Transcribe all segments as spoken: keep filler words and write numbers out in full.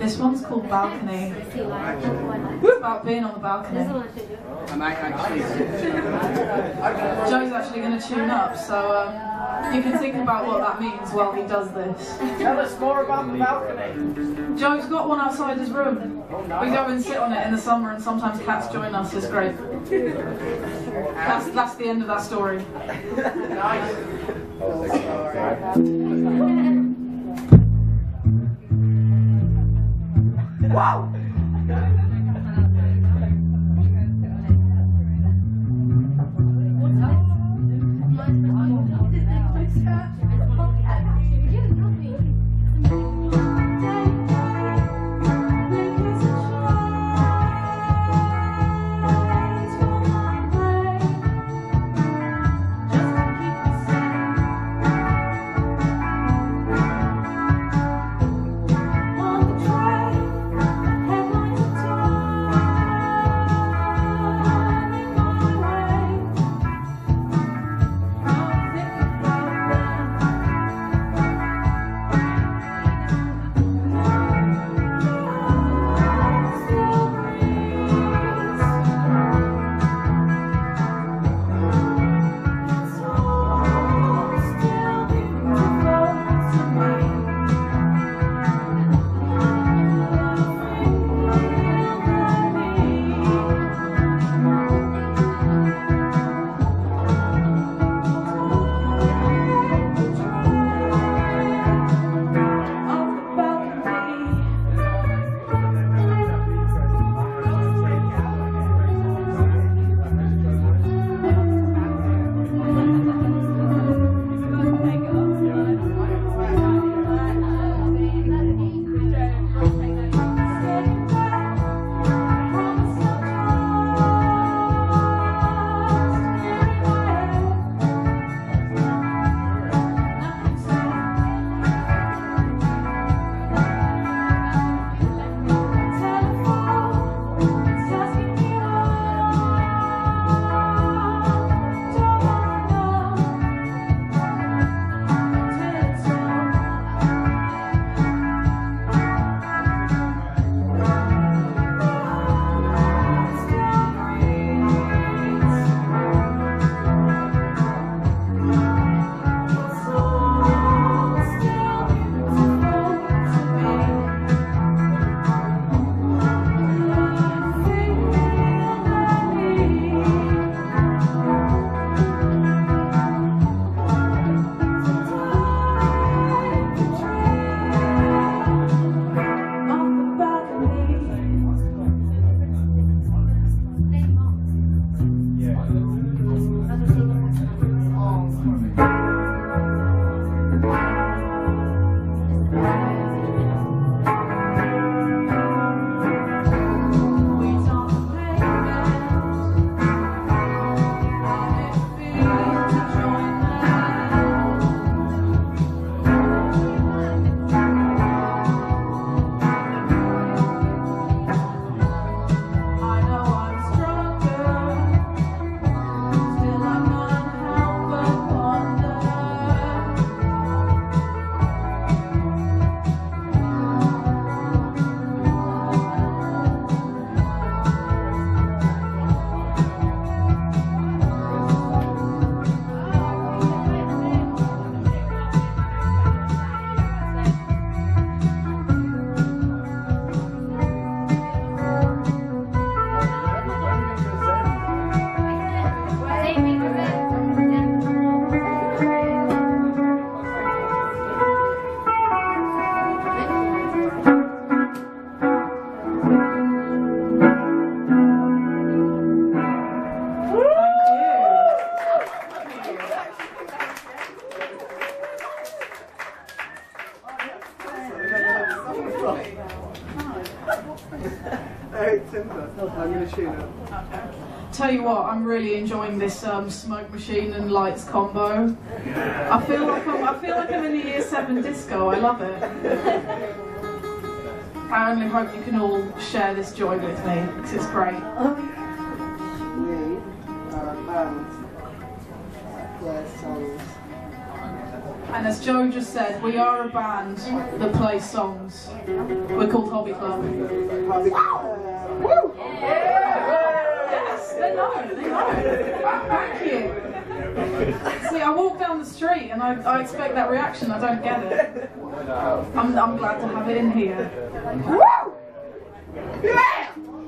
This one's called Balcony. It's about being on the balcony. I might actually. Joe's actually going to tune up, so um, you can think about what that means while he does this. Tell us more about the balcony. Joe's got one outside his room. We go and sit on it in the summer, and sometimes cats join us. It's great. That's, that's the end of that story. Nice. Wow! I'm going to tune up. Okay. Tell you what, I'm really enjoying this um, smoke machine and lights combo. I feel like I'm, I feel like I'm in a year seven disco. I love it. I only hope you can all share this joy with me because it's great. We are a band that plays songs And as Joe just said, we are a band that plays songs. We're called Hobby Club. Yes, they know, they know. Thank you. See, I walk down the street and I, I expect that reaction. I don't get it. I'm, I'm glad to have it in here. Woo! Yeah!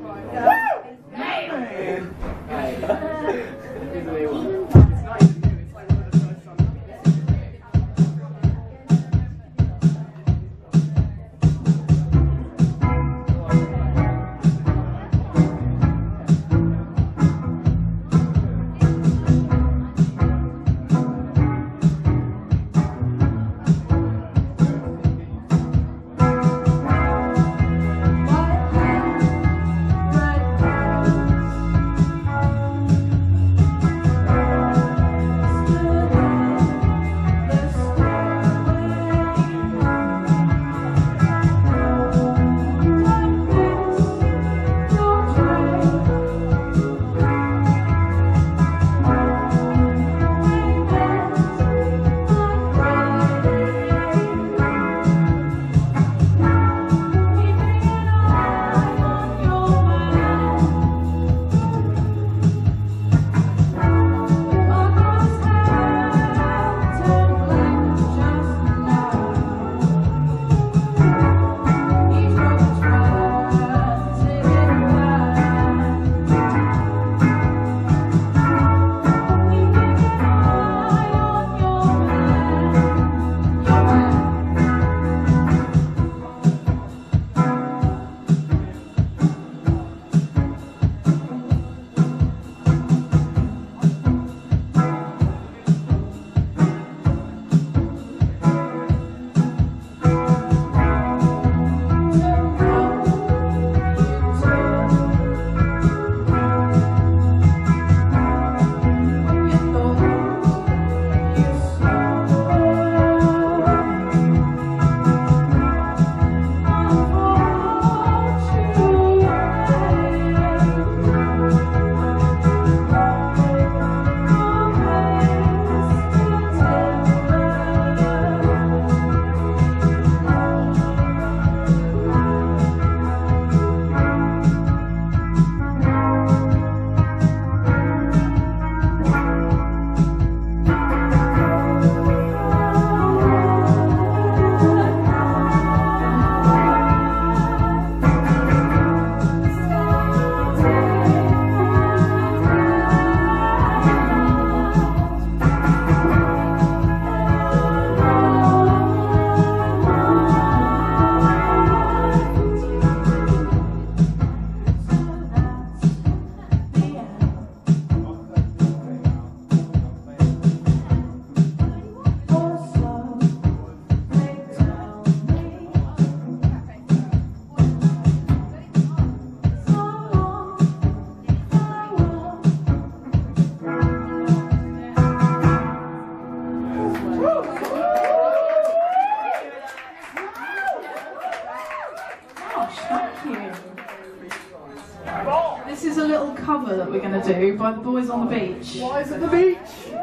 This is a little cover that we're going to do by the Boys on the Beach. Boys on the Beach!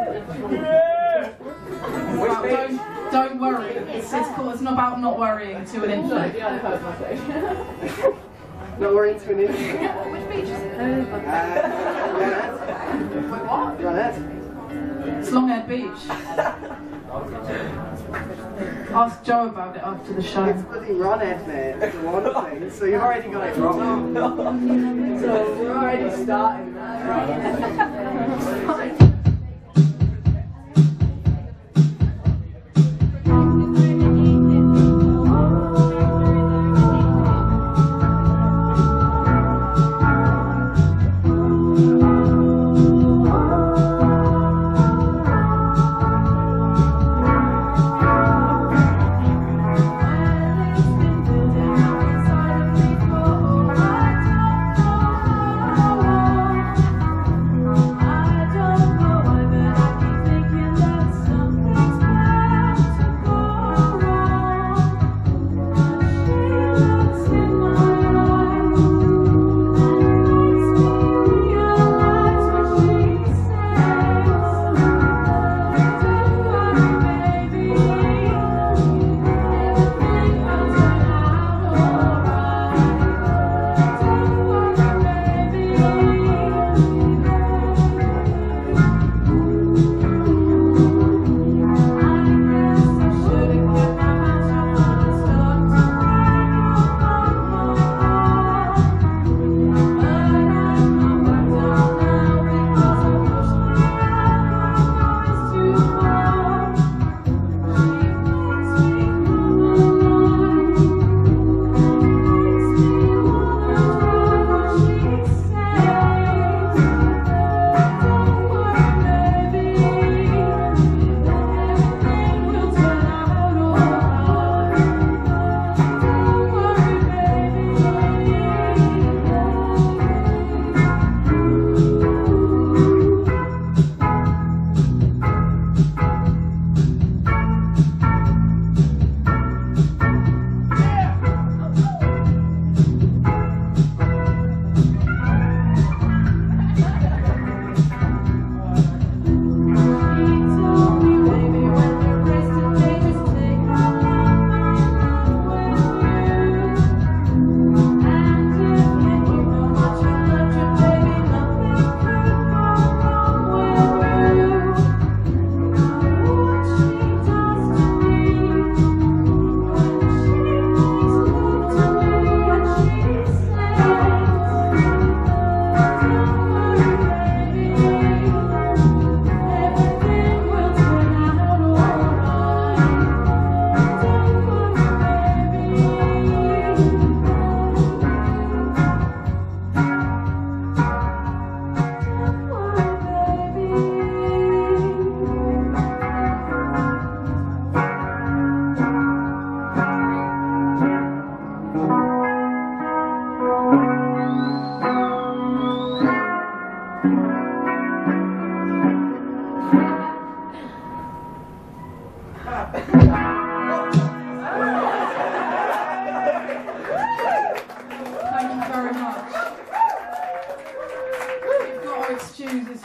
Yeah! Well, don't, don't worry, it's, it's, cool. It's not about not worrying to an infant. Not worrying to an infant. Which beach is it? Uh, Wait, what? Ronette. It's Longhead Beach. Ask Joe about it after the show. It's bloody Ronette, man. It's the one thing. So you've already got it wrong. So we're already starting that. I don't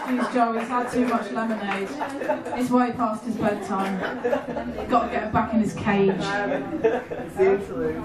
excuse Joe, he's had too much lemonade. It's way past his bedtime. Got to get him back in his cage. It's the interlude.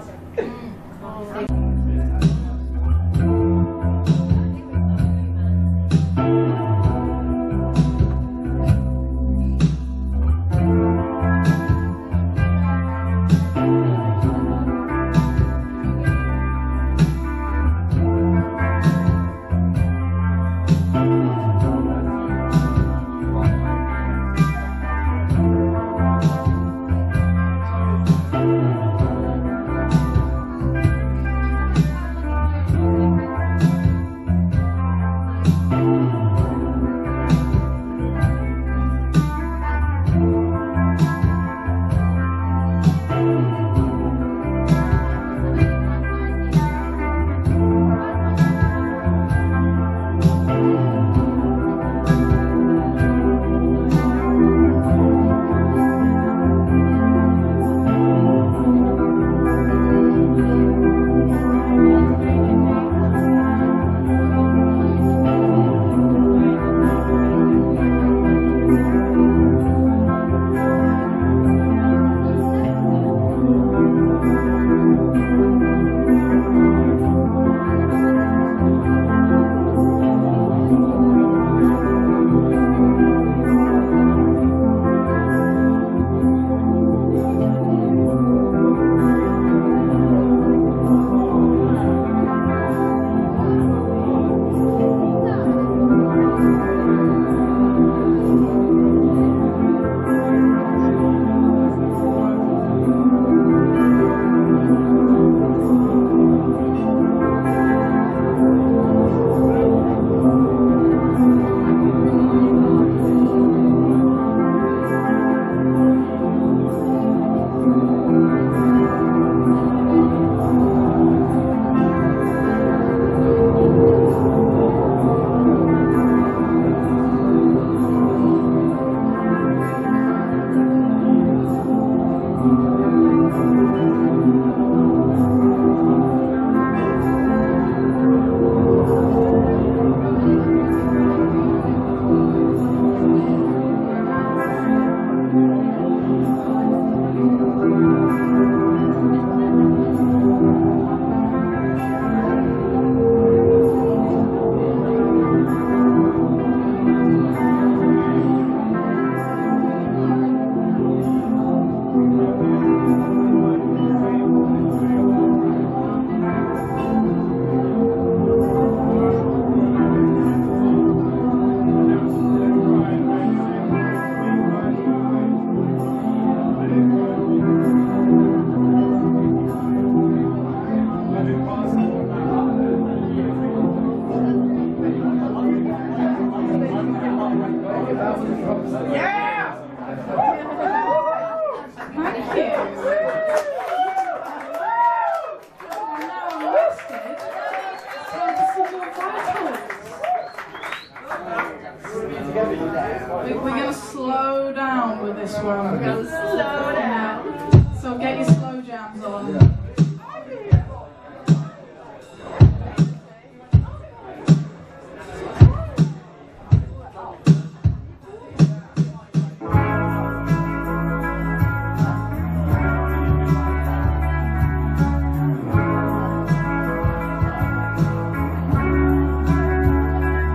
We, we're going to slow down with this one. We're going to slow down. Yeah. So get your slow jams on.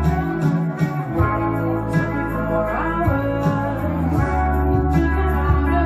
Out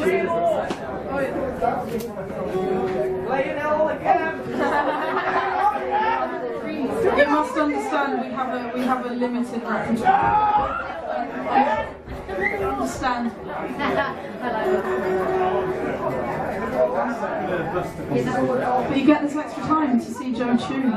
Play it all again. You must understand we have a we have a limited repertoire. Understand? But you get this extra time to see Joe tune.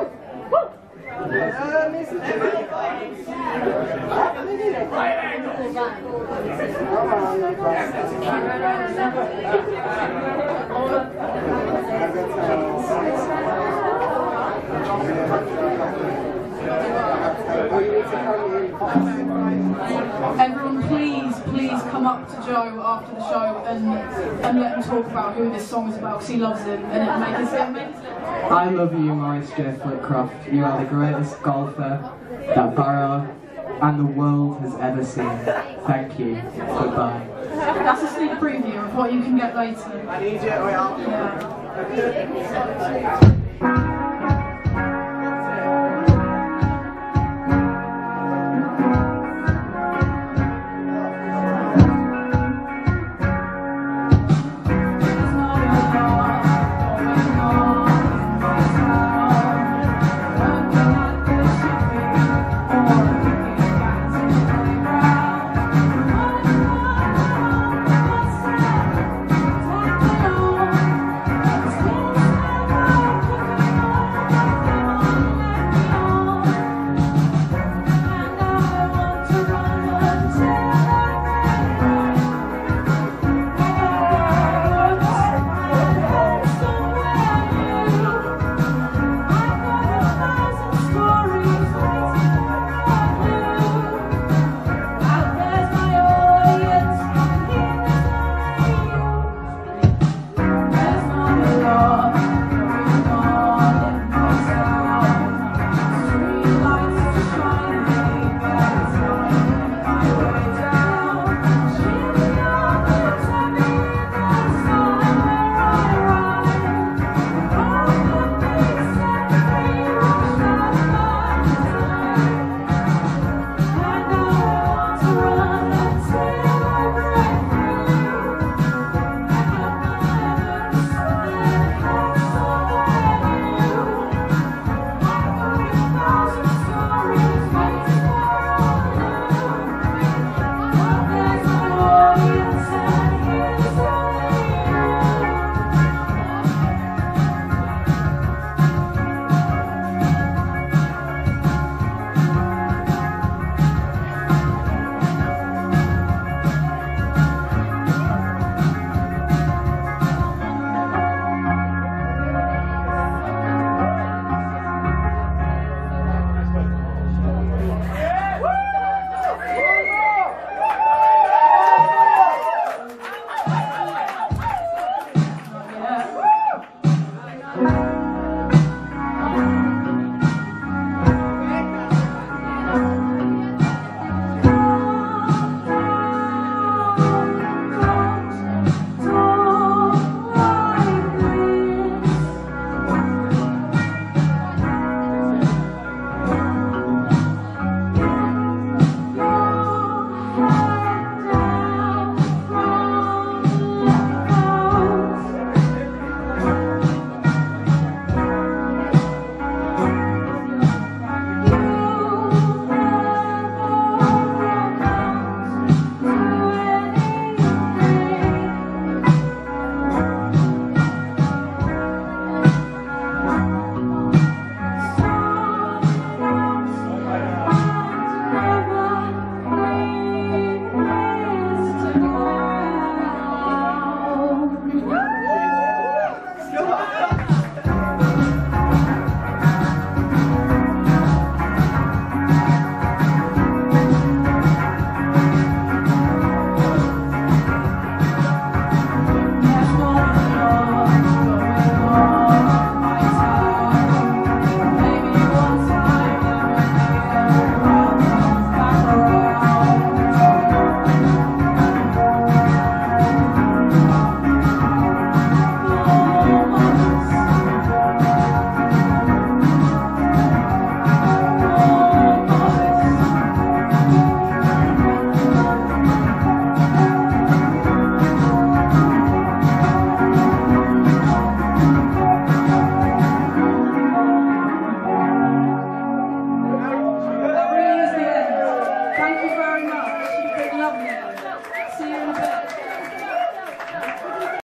Everyone, please, please come up to Joe after the show and and let him talk about who this song is about, because he loves it and it makes it makes it. I love you, Maurice J. Flitcroft. You are the greatest golfer that Barrow and the world has ever seen. Thank you. Goodbye. That's a sneak preview of what you can get later. I need you. Wait, I'll... Yeah.